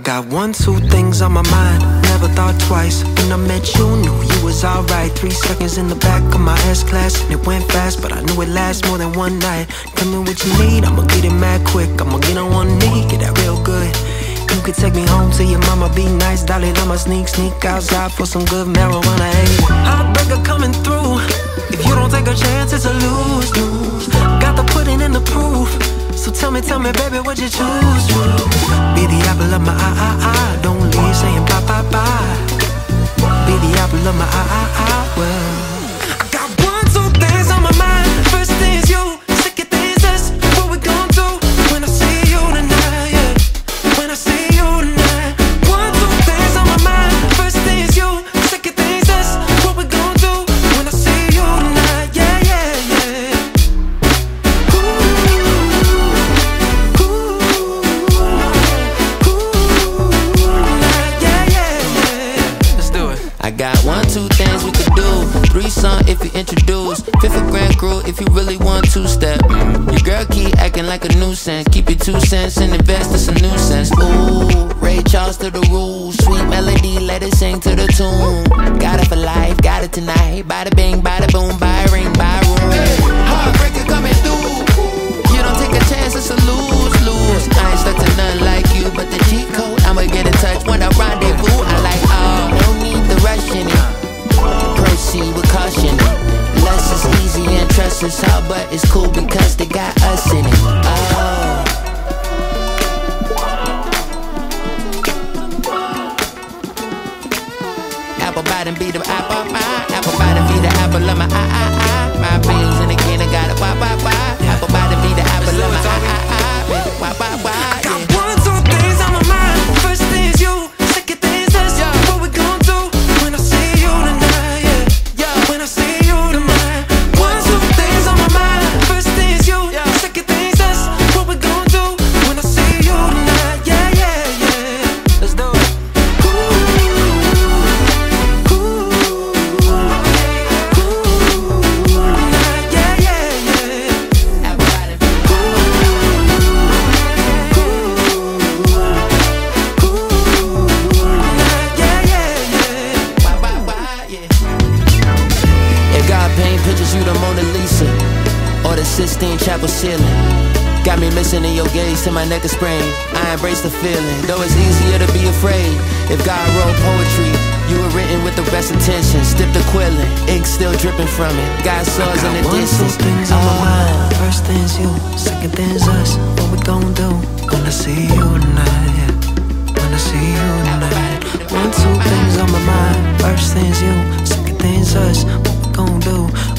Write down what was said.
got one, two things on my mind. Never thought twice. When I met you, knew you was alright. 3 seconds in the back of my S-Class, and it went fast, but I knew it lasts more than one night. Tell me what you need, I'ma get it mad quick. I'ma get on one knee, get that real good. You could take me home to your mama, be nice, Dalai Lama, sneak outside for some good marijuana. Hey, heartbreaker coming through. If you don't take a chance, it's a lose-lose. Got to put it in the proof. So tell me, baby, what you choose? Be the apple of my eye. Don't leave saying bye, bye, bye. Be the apple of my eye. Well, I got 1, 2 things on my mind. First thing is you, second thing is us. What we gon' do when I see you tonight? Yeah, when I see you tonight. 1, 2 things on my mind. First thing is you, second thing is us. What we gon' do when I see you tonight? Yeah, yeah, yeah. I got 1, 2 things we could do. 3 something if you introduce. 5th a grand crew if you really want to step. Your girl keep acting like a nuisance. Keep your 2 cents and invest in some nuisance. Ooh, Ray Charles to the rules. Sweet melody, let it sing to the tune. Got it for life, got it tonight. Bada bing, bada boom, buy a ring, buy a room. Heartbreaker coming through. You don't take a chance, it's a lose-lose. I ain't stuck to nothing like you, but the cheat code I'ma get in touch when I rendezvous. I like no need to rush in it. Proceed with caution. Less is easy and trust is hard, but it's cool because they got us in it. Oh. Apple bottom be the apple pie. Apple bottom be the apple of my eye. My brains in the can, I got it. Why? Apple bottom be the apple of my eye. Why? I got 1, 2 things on my mind. First thing is you, second thing is us. What we gon' do when I see you tonight? Yeah, when I see you tonight. 1, 2 things on my mind. First thing is you, second thing is us. What we gon' do when I see you tonight? Yeah, yeah, yeah. Let's do it. Pictures you the Mona Lisa or the Sistine Chapel ceiling. Got me listening your gaze till my neck is sprained. I embrace the feeling, though it's easier to be afraid. If God wrote poetry, you were written with the best intentions. Dip the quilling, ink still dripping from it. God saws in the distance. 1, 2 things on my mind. First thing's you, second thing's us. What we gon' do when I see you tonight? Yeah, when I see you tonight. 1, 2 things on my mind. First thing's you, second thing's us. What we gon' do